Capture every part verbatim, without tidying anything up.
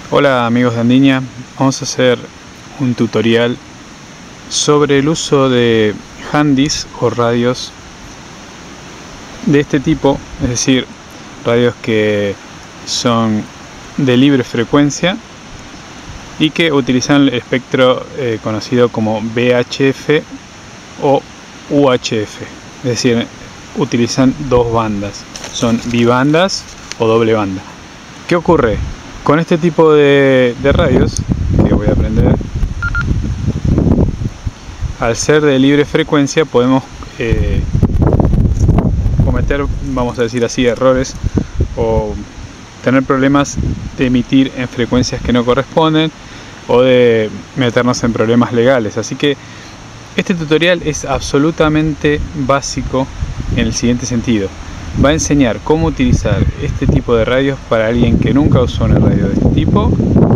Hola amigos de Andiña, vamos a hacer un tutorial sobre el uso de handys o radios de este tipo, es decir, radios que son de libre frecuencia y que utilizan el espectro eh, conocido como V H F o U H F, es decir, utilizan dos bandas, son bibandas o doble banda. ¿Qué ocurre? Con este tipo de, de radios, que voy a prender, al ser de libre frecuencia podemos eh, cometer, vamos a decir así, errores o tener problemas de emitir en frecuencias que no corresponden o de meternos en problemas legales. Así que este tutorial es absolutamente básico en el siguiente sentido. Va a enseñar cómo utilizar este tipo de radios para alguien que nunca usó una radio de este tipo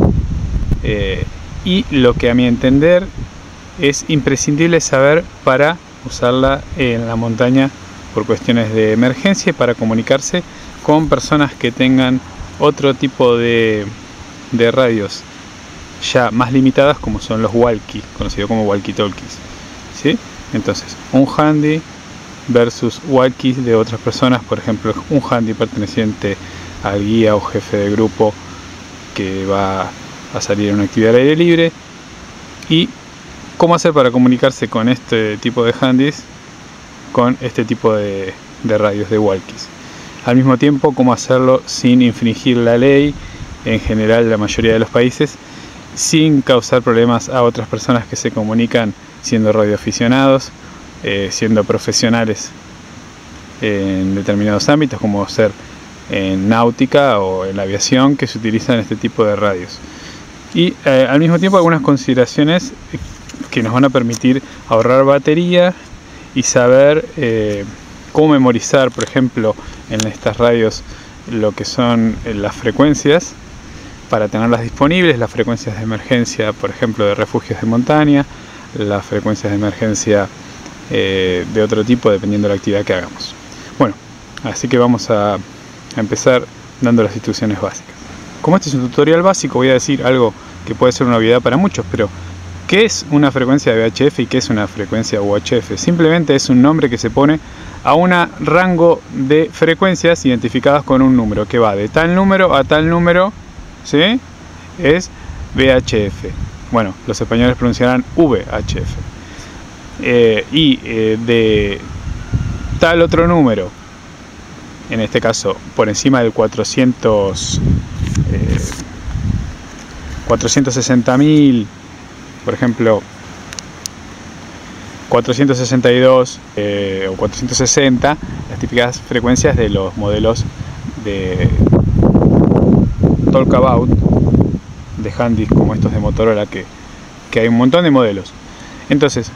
eh, y lo que a mi entender es imprescindible saber para usarla en la montaña por cuestiones de emergencia y para comunicarse con personas que tengan otro tipo de, de radios ya más limitadas, como son los walkie, conocidos como walkie-talkies, ¿sí? Entonces, un handy versus walkies de otras personas, por ejemplo, un handy perteneciente al guía o jefe de grupo que va a salir a una actividad al aire libre, y cómo hacer para comunicarse con este tipo de handys con este tipo de, de radios de walkies. Al mismo tiempo, cómo hacerlo sin infringir la ley, en general la mayoría de los países, sin causar problemas a otras personas que se comunican siendo radioaficionados, Eh, siendo profesionales en determinados ámbitos, como ser en náutica o en la aviación, que se utilizan este tipo de radios. Y eh, al mismo tiempo algunas consideraciones que nos van a permitir ahorrar batería y saber eh, cómo memorizar, por ejemplo, en estas radios lo que son las frecuencias para tenerlas disponibles, las frecuencias de emergencia, por ejemplo, de refugios de montaña, las frecuencias de emergencia Eh, de otro tipo, dependiendo de la actividad que hagamos. Bueno, así que vamos a, a empezar dando las instrucciones básicas. Como este es un tutorial básico, voy a decir algo que puede ser una obviedad para muchos, pero ¿qué es una frecuencia de V H F y qué es una frecuencia U H F? Simplemente es un nombre que se pone a un rango de frecuencias identificadas con un número que va de tal número a tal número, ¿sí? Es V H F. Bueno, los españoles pronunciarán V H F. Eh, y eh, de tal otro número, en este caso por encima del cuatrocientos, eh, cuatrocientos sesenta mil, por ejemplo cuatrocientos sesenta y dos eh, o cuatrocientos sesenta, las típicas frecuencias de los modelos de Talkabout, de handys como estos de Motorola, que, que hay un montón de modelos. Entonces,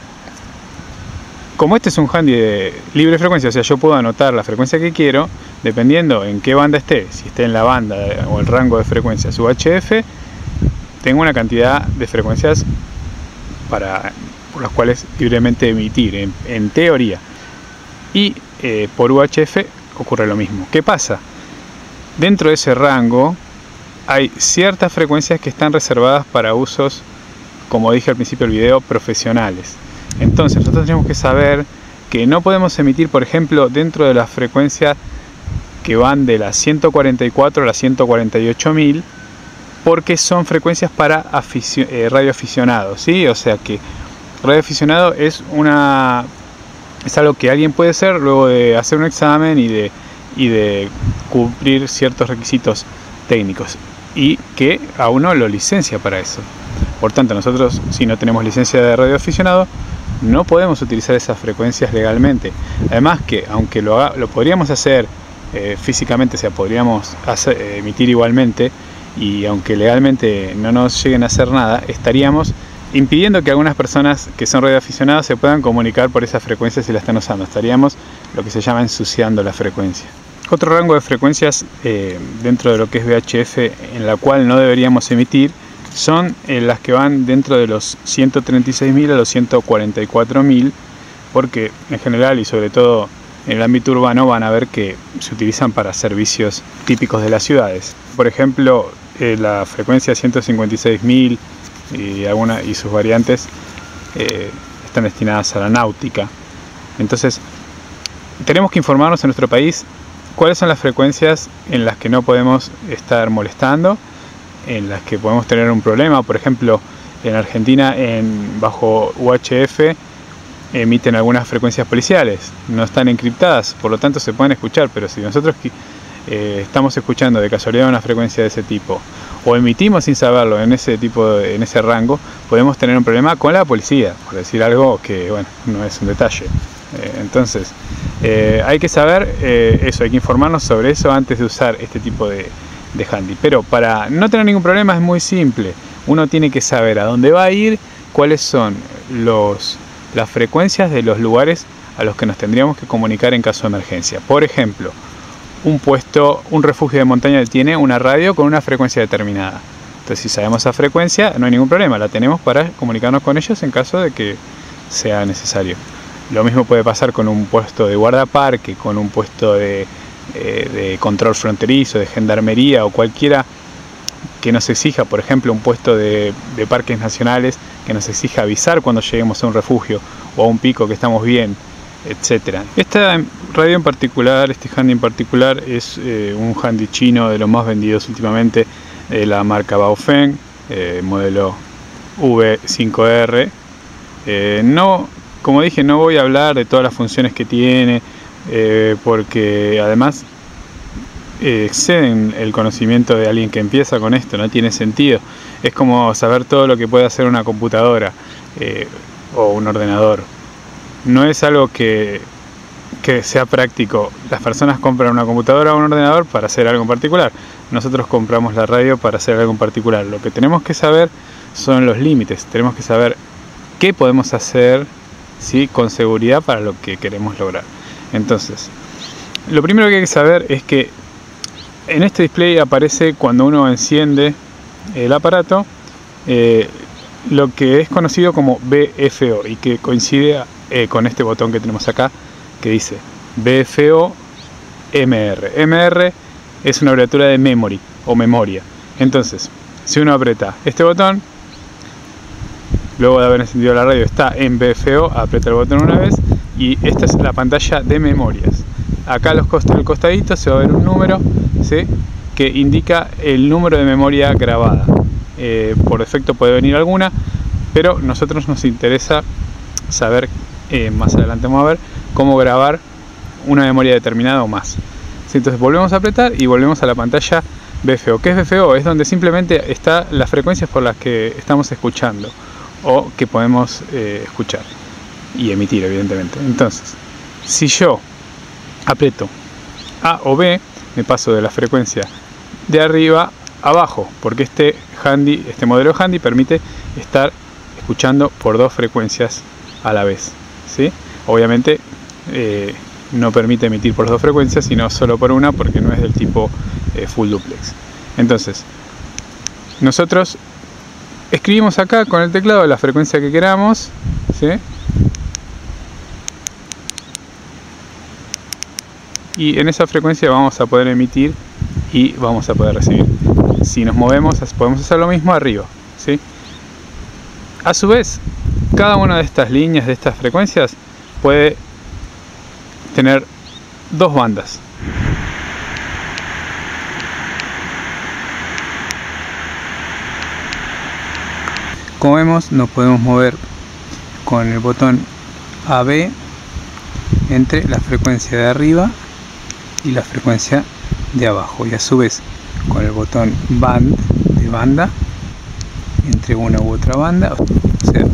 como este es un handy de libre frecuencia, o sea, yo puedo anotar la frecuencia que quiero, dependiendo en qué banda esté, si esté en la banda o el rango de frecuencias U H F, tengo una cantidad de frecuencias para, por las cuales libremente emitir, en, en teoría. Y eh, por U H F ocurre lo mismo. ¿Qué pasa? Dentro de ese rango hay ciertas frecuencias que están reservadas para usos, como dije al principio del video, profesionales. Entonces nosotros tenemos que saber que no podemos emitir, por ejemplo, dentro de las frecuencias que van de las ciento cuarenta y cuatro a las ciento cuarenta y ocho mil, porque son frecuencias para eh, radioaficionados, ¿sí? O sea que radioaficionado es una es algo que alguien puede ser luego de hacer un examen y de, y de cumplir ciertos requisitos técnicos, y que a uno lo licencia para eso. Por tanto, nosotros, si no tenemos licencia de radioaficionado, no podemos utilizar esas frecuencias legalmente. Además que, aunque lo, haga, lo podríamos hacer eh, físicamente, o sea, podríamos hacer, eh, emitir igualmente, y aunque legalmente no nos lleguen a hacer nada, estaríamos impidiendo que algunas personas que son radioaficionados se puedan comunicar por esas frecuencias si la están usando. Estaríamos lo que se llama ensuciando la frecuencia. Otro rango de frecuencias eh, dentro de lo que es V H F en la cual no deberíamos emitir son eh, las que van dentro de los ciento treinta y seis mil a los ciento cuarenta y cuatro mil, porque en general y sobre todo en el ámbito urbano van a ver que se utilizan para servicios típicos de las ciudades. Por ejemplo, eh, la frecuencia ciento cincuenta y seis mil y, alguna, y sus variantes eh, están destinadas a la náutica. Entonces tenemos que informarnos en nuestro país cuáles son las frecuencias en las que no podemos estar molestando, en las que podemos tener un problema. Por ejemplo, en Argentina, en, bajo U H F, emiten algunas frecuencias policiales, no están encriptadas, por lo tanto se pueden escuchar, pero si nosotros eh, estamos escuchando de casualidad una frecuencia de ese tipo, o emitimos sin saberlo en ese tipo de, en ese rango, podemos tener un problema con la policía, por decir algo que, bueno, no es un detalle. Eh, entonces, eh, hay que saber eh, eso, hay que informarnos sobre eso antes de usar este tipo de, de handy. Pero para no tener ningún problema es muy simple. Uno tiene que saber a dónde va a ir, cuáles son los, las frecuencias de los lugares a los que nos tendríamos que comunicar en caso de emergencia. Por ejemplo, un puesto, un refugio de montaña tiene una radio con una frecuencia determinada. Entonces, si sabemos esa frecuencia, no hay ningún problema, la tenemos para comunicarnos con ellos en caso de que sea necesario. Lo mismo puede pasar con un puesto de guardaparque, con un puesto de, eh, de control fronterizo, de gendarmería o cualquiera que nos exija, por ejemplo, un puesto de, de parques nacionales que nos exija avisar cuando lleguemos a un refugio o a un pico que estamos bien, etcétera. Esta radio en particular, este handy en particular, es eh, un handy chino de los más vendidos últimamente, de la marca Baofeng, eh, modelo V cinco R. Eh, no, como dije, no voy a hablar de todas las funciones que tiene, eh, porque además eh, exceden el conocimiento de alguien que empieza con esto, no tiene sentido. Es como saber todo lo que puede hacer una computadora eh, o un ordenador. No es algo que, que sea práctico. Las personas compran una computadora o un ordenador para hacer algo en particular. Nosotros compramos la radio para hacer algo en particular. Lo que tenemos que saber son los límites. Tenemos que saber qué podemos hacer, ¿sí?, con seguridad para lo que queremos lograr. Entonces, lo primero que hay que saber es que en este display aparece, cuando uno enciende el aparato, eh, lo que es conocido como B F O y que coincide eh, con este botón que tenemos acá que dice B F O M R. M R es una abreviatura de memory o memoria. Entonces, si uno aprieta este botón, luego de haber encendido la radio está en B F O, aprieta el botón una vez y esta es la pantalla de memorias. Acá a los costados del costadito se va a ver un número, ¿sí?, que indica el número de memoria grabada. Eh, por defecto puede venir alguna, pero a nosotros nos interesa saber, eh, más adelante vamos a ver cómo grabar una memoria determinada o más. ¿Sí? Entonces volvemos a apretar y volvemos a la pantalla B F O. ¿Qué es B F O? Es donde simplemente está las frecuencias por las que estamos escuchando o que podemos eh, escuchar y emitir, evidentemente. Entonces, si yo aprieto A o B, me paso de la frecuencia de arriba a abajo, porque este handy, este modelo handy permite estar escuchando por dos frecuencias a la vez, ¿sí? Obviamente eh, no permite emitir por las dos frecuencias, sino solo por una, porque no es del tipo eh, full duplex. Entonces, nosotros escribimos acá con el teclado la frecuencia que queramos, ¿sí?, y en esa frecuencia vamos a poder emitir y vamos a poder recibir. Si nos movemos, podemos hacer lo mismo arriba, ¿sí? A su vez, cada una de estas líneas, de estas frecuencias, puede tener dos bandas. Como vemos, nos podemos mover con el botón A B entre la frecuencia de arriba y la frecuencia de abajo, y a su vez con el botón band de banda entre una u otra banda, o sea,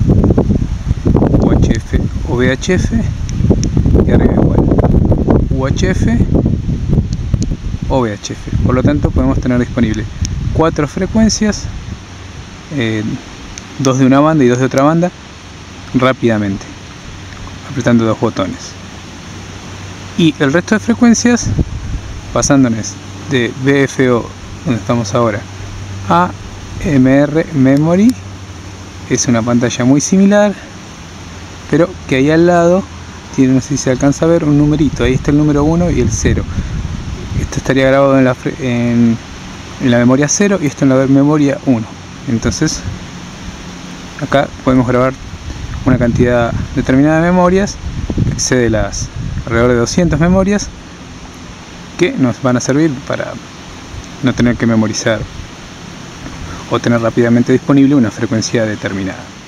U H F o V H F, y arriba igual U H F o V H F. Por lo tanto, podemos tener disponible cuatro frecuencias, eh, dos de una banda y dos de otra banda, rápidamente apretando dos botones. Y el resto de frecuencias pasándonos de B F O, donde estamos ahora, a M R Memory. Es una pantalla muy similar, pero que ahí al lado tiene, no sé si se alcanza a ver, un numerito. Ahí está el número uno y el cero. Esto estaría grabado en, la, en, en la memoria cero y esto en la memoria uno. Entonces acá podemos grabar una cantidad determinada de memorias que excede las alrededor de doscientas memorias, que nos van a servir para no tener que memorizar o tener rápidamente disponible una frecuencia determinada.